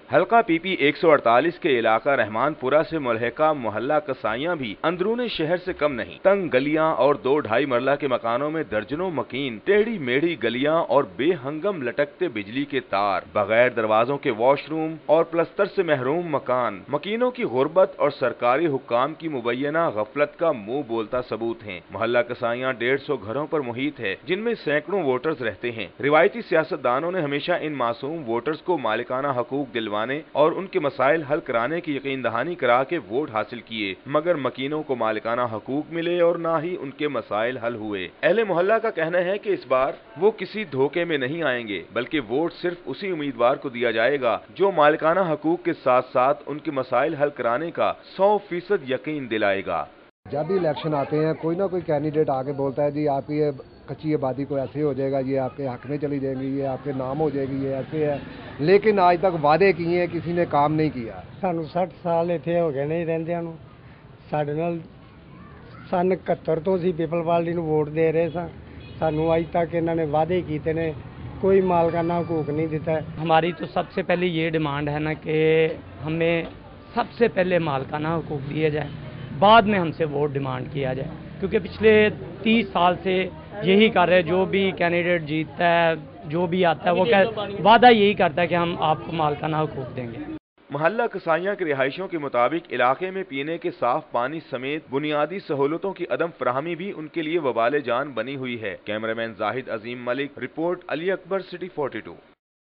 हल्का पीपी 148 के इलाका रहमानपुरा से मुल्हिका मोहल्ला कसाइयां भी अंदरूनी शहर से कम नहीं। तंग गलियां और 2-2.5 मरला के मकानों में दर्जनों मकीन, टेढ़ी मेढ़ी गलियां और बेहंगम लटकते बिजली के तार, बगैर दरवाजों के वॉशरूम और प्लस्तर से महरूम मकान, मकीनों की गुर्बत और सरकारी हुक्काम की मुबैना गफलत का मुंह बोलता सबूत हैं। मोहल्ला कसाइयां 150 घरों पर मुहित है, जिनमें सैकड़ों वोटर्स रहते हैं। रिवायती सियासतदानों ने हमेशा इन मासूम वोटर्स को मालिकाना हकूक दिलवाने और उनके मसाइल हल कराने की यकीन दहानी करा के वोट हासिल किए, मगर मकीनों को मालिकाना हकूक मिले और ना ही उनके मसाइल हल हुए। अहले मोहल्ला का कहना है कि इस बार वो किसी धोखे में नहीं आएंगे, बल्कि वोट सिर्फ उसी उम्मीदवार को दिया जाएगा जो मालिकाना हकूक के साथ साथ उनके मसाइल हल कराने का 100% यकीन दिलाएगा। जब भी इलेक्शन आते हैं कोई ना कोई कैंडिडेट आके बोलता है जी आप ये कच्ची आबादी को ऐसे हो जाएगा, ये आपके हक में चली जाएगी, ये आपके नाम हो जाएगी, ये ऐसे है, लेकिन आज तक वादे किए हैं, किसी ने काम नहीं किया। ਸਾਨੂੰ 60 ਸਾਲ ਇੱਥੇ ਹੋ ਗਏ ਨਹੀਂ ਰਹਿੰਦਿਆਂ ਨੂੰ। ਸਾਡੇ ਨਾਲ ਸਨ 71 ਤੋਂ ਅਸੀਂ ਪੀਪਲ ਪਾਰਟੀ ਨੂੰ ਵੋਟ ਦੇ ਰਹੇ ਸਾਂ। ਸਾਨੂੰ ਅੱਜ ਤੱਕ ਇਹਨਾਂ ਨੇ ਵਾਅਦੇ ਕੀਤੇ ਨੇ, कोई मालिकाना हकूक नहीं देता है। हमारी तो सबसे पहले ये डिमांड है ना कि हमें सबसे पहले मालिकाना हकूक दिए जाए, बाद में हमसे वोट डिमांड किया जाए, क्योंकि पिछले 30 साल से यही कर रहे हैं। जो भी कैंडिडेट जीतता है, जो भी आता है, वो वादा यही करता है कि हम आपको मालिकाना हकूक देंगे। मोहल्ला कसाइयां के रिहायशियों के मुताबिक इलाके में पीने के साफ पानी समेत बुनियादी सहूलतों की अदम फराहमी भी उनके लिए वबाले जान बनी हुई है। Cameraman Zahid Azeem Malik, report Ali Akbar, city 42।